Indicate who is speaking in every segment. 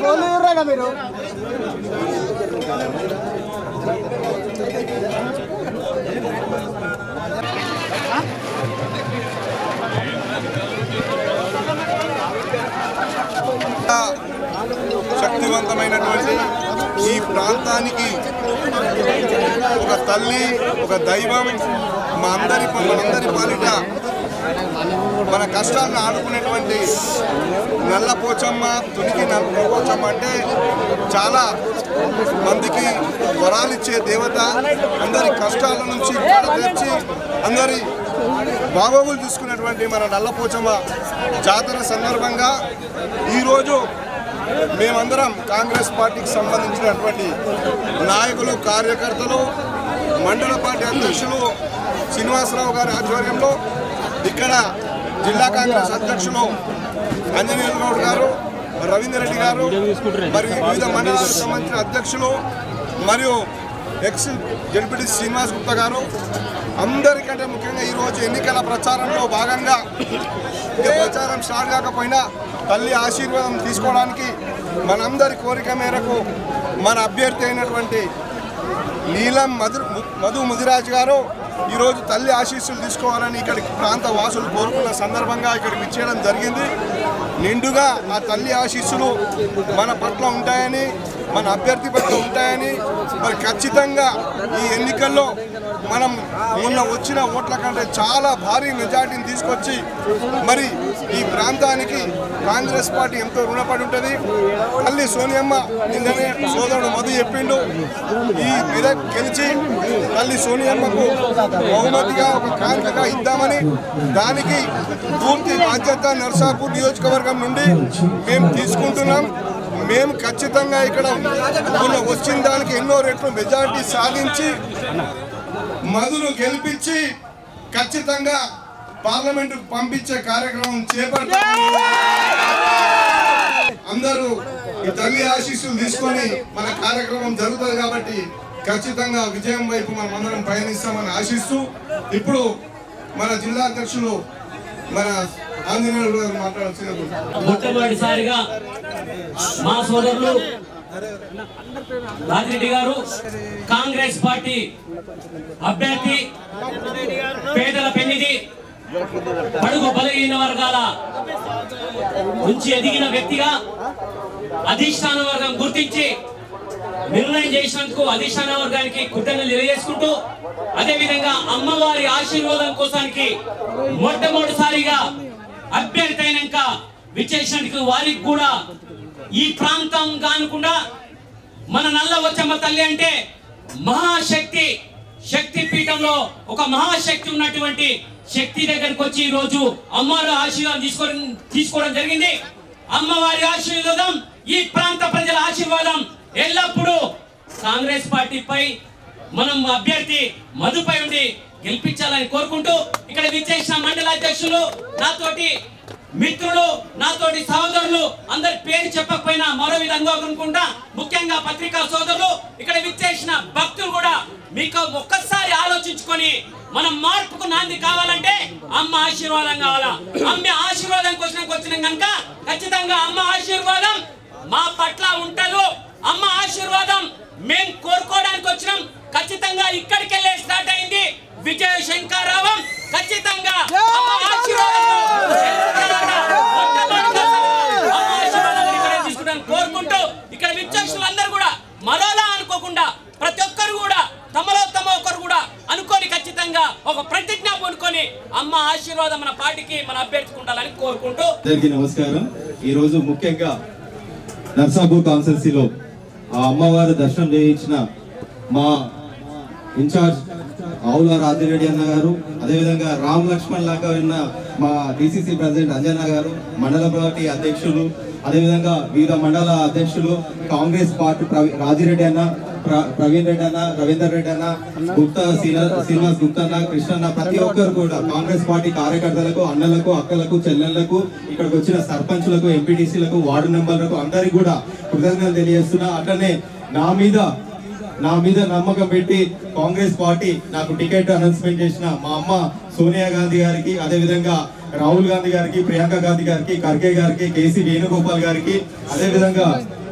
Speaker 1: శక్తివంతమైనటువంటి ఈ ప్రాంతానికి ఒక తల్లి, ఒక దైవం, మనందరి పాలిట మన కష్టాలను ఆడుకునేటువంటి నల్లపోచమ్మ, తునికి నల్లపోచమ్మ అంటే చాలా మందికి వరాలిచ్చే దేవత. అందరి కష్టాల నుంచి తెచ్చి అందరి బాగోగులు చూసుకునేటువంటి మన నల్లపోచమ్మ జాతర సందర్భంగా ఈరోజు మేమందరం కాంగ్రెస్ పార్టీకి సంబంధించినటువంటి నాయకులు, కార్యకర్తలు, మండల పార్టీ అధ్యక్షులు శ్రీనివాసరావు గారి ఆధ్వర్యంలో ఇక్కడ జిల్లా కాంగ్రెస్ అధ్యక్షులు అంజనేయుల గౌడ్ గారు, రవీందర్ రెడ్డి గారు, మరియు వివిధ మండలాలకు సంబంధించిన అధ్యక్షులు మరియు ఎక్స్ జడ్పీటీ శ్రీనివాస్ గుప్తా గారు, అందరికంటే ముఖ్యంగా ఈరోజు ఎన్నికల ప్రచారంలో భాగంగా ప్రచారం స్టార్ట్ కాకపోయినా తల్లి ఆశీర్వాదం తీసుకోవడానికి మనందరి కోరిక మేరకు మన అభ్యర్థి అయినటువంటి నీలం మధు ముదిరాజ్ గారు ఈరోజు తల్లి ఆశీస్సులు తీసుకోవాలని ఇక్కడికి ప్రాంత వాసులు కోరుకున్న సందర్భంగా ఇక్కడికి ఇచ్చేయడం జరిగింది. నిండుగా ఆ తల్లి ఆశీస్సులు మన పట్ల ఉంటాయని, మన అభ్యర్థి పట్ల ఉంటాయని, మరి ఖచ్చితంగా ఈ ఎన్నికల్లో మనం మొన్న వచ్చిన ఓట్ల కంటే చాలా భారీ మెజార్టీని తీసుకొచ్చి మరి ఈ ప్రాంతానికి కాంగ్రెస్ పార్టీ ఎంతో రుణపడి ఉంటుంది. తల్లి సోనియమ్మ నిన్ననే సోదరుడు మధు చెప్పిండు, ఈ మీద గెలిచి తల్లి సోనియమ్మకు బహుమతిగా ఒక కానుకగా ఇద్దామని, దానికి పూర్తి బాధ్యత నర్సాపూర్ నియోజకవర్గం నుండి మేము తీసుకుంటున్నాం. మేము ఖచ్చితంగా ఇక్కడ వచ్చిన దానికి ఎన్నో రెట్లు మెజార్టీ సాధించి మధును గెలిపించి ఖచ్చితంగా పార్లమెంటుకు పంపించే కార్యక్రమం చేపడతాం. అందరూ ఈ తల్లి ఆశీస్సులు తీసుకొని మన కార్యక్రమం జరుగుతుంది కాబట్టి ఖచ్చితంగా విజయం వైపు మనం అందరం పయనిస్తామని ఆశిస్తూ ఇప్పుడు మన జిల్లా అధ్యక్షులు మన ఆంజనేయులు గారు మాట్లాడాల్సిన
Speaker 2: మొట్టమొదటిసారిగా మా సోదరులు రాజిరెడ్డి గారు కాంగ్రెస్ పార్టీ అభ్యర్థి, పేదల పెన్నిధి, బడుగు బలహీన వర్గాల నుంచి ఎదిగిన వ్యక్తిగా అధిష్టాన వర్గం గుర్తించి నిర్ణయం చేసినందుకు అధిష్టాన వర్గానికి కృతజ్ఞతలు తెలియజేసుకుంటూ, అదేవిధంగా అమ్మవారి ఆశీర్వాదం కోసానికి మొట్టమొదటిసారిగా అభ్యర్థి అయినాక విచ్చేసినందుకు వారికి కూడా ఈ ప్రాంతం కానుకుండా మన నల్లపోచమ్మ తల్లి అంటే మహాశక్తి, శక్తి పీఠంలో ఒక మహాశక్తి ఉన్నటువంటి శక్తి దగ్గరికి వచ్చి ఈ రోజు అమ్మవారి ఆశీర్వాదం తీసుకోవడం జరిగింది. అమ్మవారి ఆశీర్వాదం, ఈ ప్రాంత ప్రజల ఆశీర్వాదం ఎల్లప్పుడూ కాంగ్రెస్ పార్టీపై, మనం అభ్యర్థి మధుపై ఉండి గెలిపించాలని కోరుకుంటూ ఇక్కడ విచ్చేసిన మండల అధ్యక్షులు, నాతోటి మిత్రులు, నాతోటి సహోదరులు, అందరి పేరు చెప్పకపోయినా మరో విధంగా అనుకుంటా, ముఖ్యంగా పత్రికా సోదరులు, ఇక్కడ విచ్చేసిన భక్తులు కూడా మీకు ఒక్కసారి ఆలోచించుకొని మనం మార్పుకు నాంది కావాలంటే అమ్మ ఆశీర్వాదం కావాలా. అమ్మ ఆశీర్వాదం వచ్చిన కనుక ఖచ్చితంగా అమ్మ ఆశీర్వాదం మా పట్ల ఉంటదు. అమ్మ ఆశీర్వాదం మేము కోరుకోవడానికి వచ్చినాం. ఖచ్చితంగా ఇక్కడికి వెళ్ళే స్టార్ట్ అయింది విజయ శంకరావం. ఖచ్చితంగా అమ్మ ఆశీర్వాదం కోరుకుంటూ ఇక్కడ విచ్చేక్షులందరూ కూడా మరోలా అనుకోకుండా ప్రతి ఒక్కరు కూడా తమలో తమ ఒక్కరు కూడా అనుకొని ఖచ్చితంగా ఒక ప్రతిజ్ఞ పూనుకొని అమ్మ ఆశీర్వాదం మన పార్టీకి, మన అభ్యర్థికి ఉండాలని కోరుకుంటూ
Speaker 3: అందరికీ నమస్కారం. ఈ రోజు ముఖ్యంగా నర్సాపూర్ కాన్స్టిట్యున్సీలో ఆ అమ్మవారి దర్శనం చేయించిన మా ఇన్ఛార్జ్ ఆవుల రాజిరెడ్డి అన్న గారు, అదేవిధంగా రామ్ లక్ష్మణ్ లాగా ఉన్న మా డిసిసి ప్రెసిడెంట్ అంజన్న గారు, మండల పార్టీ అధ్యక్షులు, అదేవిధంగా వివిధ మండల అధ్యక్షులు, కాంగ్రెస్ పార్టీ రాజిరెడ్డి అన్న, ప్రవీణ్ రెడ్డి అన్న, రవీందర్ రెడ్డి అన్న, గుప్తా శ్రీనివాస్ గుప్తా అన్న, కృష్ణన్న, ప్రతి ఒక్కరు కూడా కాంగ్రెస్ పార్టీ కార్యకర్తలకు, అన్నలకు, అక్కలకు, చెల్లెళ్లకు, ఇక్కడికి వచ్చిన సర్పంచులకు, ఎంపీటీసీలకు, వార్డు మెంబర్లకు అందరికీ కూడా కృతజ్ఞతలు తెలియజేస్తున్నా. అట్లనే నా మీద నమ్మకం పెట్టి కాంగ్రెస్ పార్టీ నాకు టికెట్ అనౌన్స్మెంట్ చేసిన మా అమ్మ సోనియా గాంధీ గారికి, అదేవిధంగా రాహుల్ గాంధీ గారికి, ప్రియాంక గాంధీ గారికి, ఖర్గే గారికి, కేసీ వేణుగోపాల్ గారికి, అదేవిధంగా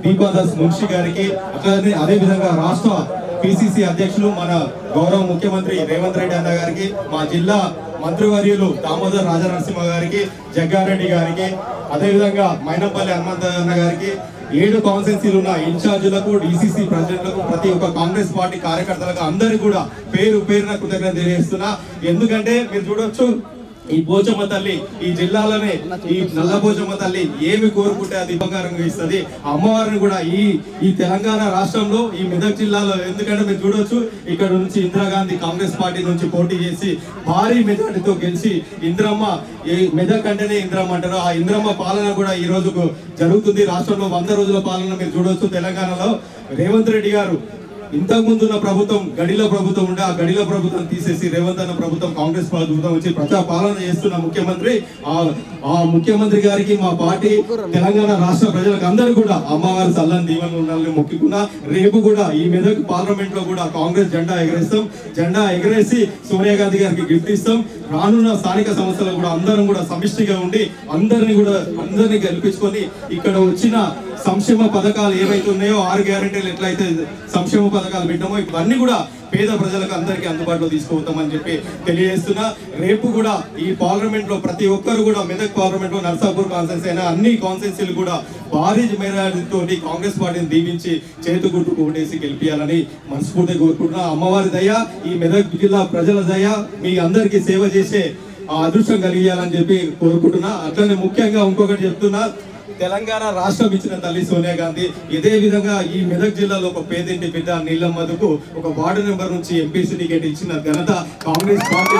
Speaker 3: దీపాదాస్ మున్షి గారికి, అదే విధంగా రాష్ట్ర పిసిసి అధ్యక్షులు మన గౌరవ ముఖ్యమంత్రి రేవంత్ రెడ్డి అన్న గారికి, మా జిల్లా మంత్రివర్యులు దామోదర్ రాజనరసింహ గారికి, జగ్గారెడ్డి గారికి, అదేవిధంగా మైనంపల్లి హనుమంత అన్న గారికి, 7 కాన్స్టిట్యున్సీలు ఉన్న ఇన్ఛార్జీలకు, డిసిసి ప్రెసిడెంట్లకు, ప్రతి ఒక్క కాంగ్రెస్ పార్టీ కార్యకర్తలకు అందరికీ కూడా పేరు పేరున కృతజ్ఞత తెలియజేస్తున్నా. ఎందుకంటే మీరు చూడొచ్చు, ఈ పోచమ్మ తల్లి ఈ జిల్లాలోనే, ఈ నల్ల పోచమ్మ తల్లి ఏమి కోరుకుంటే అది ఉపకారంగా ఇస్తుంది. అమ్మవారిని కూడా ఈ తెలంగాణ రాష్ట్రంలో, ఈ మెదక్ జిల్లాలో, ఎందుకంటే మీరు చూడొచ్చు ఇక్కడ నుంచి ఇందిరాగాంధీ కాంగ్రెస్ పార్టీ నుంచి పోటీ చేసి భారీ మెజార్టీతో గెలిచి ఇందిరమ్మ, మెదక్ అంటేనే ఇందిరమ్మ అంటారు, ఆ ఇందిరమ్మ పాలన కూడా ఈ రోజు జరుగుతుంది. రాష్ట్రంలో 100 రోజుల పాలన మీరు చూడొచ్చు. తెలంగాణలో రేవంత్ రెడ్డి గారు ఇంతకు ముందున్న ప్రభుత్వం గడిలో ప్రభుత్వం ఉండే, ఆ గడిలో ప్రభుత్వం తీసేసి రేవంత్ అన్న ప్రభుత్వం, కాంగ్రెస్ ప్రభుత్వం వచ్చి ప్రజా పాలన చేస్తున్న ముఖ్యమంత్రి, ఆ ముఖ్యమంత్రి గారికి మా పార్టీ, తెలంగాణ రాష్ట్ర ప్రజలకు అందరూ కూడా అమ్మవారి చల్లని దీవెనలు ఉండాలని మొక్కుకున్నా. రేపు కూడా ఈ మెదక్ పార్లమెంట్ లో కూడా కాంగ్రెస్ జెండా ఎగరేస్తాం. జెండా ఎగరేసి సోనియా గాంధీ గారికి గిఫ్ట్ ఇస్తాం. రానున్న స్థానిక సంస్థలు కూడా అందరం కూడా సమిష్టిగా ఉండి అందరినీ గెలిపించుకొని ఇక్కడ వచ్చిన సంక్షేమ పథకాలు ఏవైతే ఉన్నాయో, 6 గ్యారెంటీలు ఎట్లయితే సంక్షేమ పథకాలు పెట్టామో ఇవన్నీ కూడా పేద ప్రజలకు అందరికీ అందుబాటులో తీసుకుపోతామని చెప్పి తెలియజేస్తున్నా. రేపు కూడా ఈ పార్లమెంట్ లో ప్రతి ఒక్కరు కూడా, మెదక్ పార్లమెంట్ లో నర్సాపూర్ కాన్స్టిట్యున్సీ అయినా అన్ని కాన్స్టిట్యున్సీలు కూడా భారీ మెజారిటీతో కాంగ్రెస్ పార్టీని దీవించి చేతు గుర్తుకు ఓటేసి గెలిపియాలని మనస్ఫూర్తిగా కోరుకుంటున్నా. అమ్మవారి దయ, ఈ మెదక్ జిల్లా ప్రజల దయ మీ అందరికీ సేవ చేసే అదృష్టం కలిగియాలని చెప్పి కోరుకుంటున్నా. అట్లనే ముఖ్యంగా ఇంకొకటి చెప్తున్నా, తెలంగాణ రాష్ట్రం ఇచ్చిన తల్లి సోనియా గాంధీ ఇదే విధంగా ఈ మెదక్ జిల్లాలో ఒక పేదింటి బిడ్డ నీలమ్మకు ఒక వార్డు నెంబర్ నుంచి ఎంపీసీ టికెట్ ఇచ్చిన ఘనత కాంగ్రెస్ పార్టీ.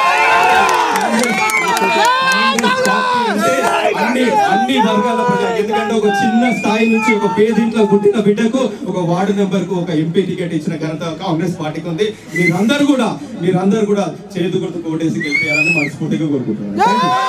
Speaker 3: అన్ని వర్గాల ప్రజలకు, ఎందుకంటే ఒక చిన్న స్థాయి నుంచి ఒక పేదింట్లో పుట్టిన బిడ్డకు ఒక వార్డు నెంబర్ కు ఒక ఎంపీ టికెట్ ఇచ్చిన ఘనత కాంగ్రెస్ పార్టీకి ఉంది. మీరందరూ కూడా చేతు గుర్తుకు ఓటేసి గెలిపేయాలని మనస్ఫూర్తిగా కోరుకుంటున్నాను.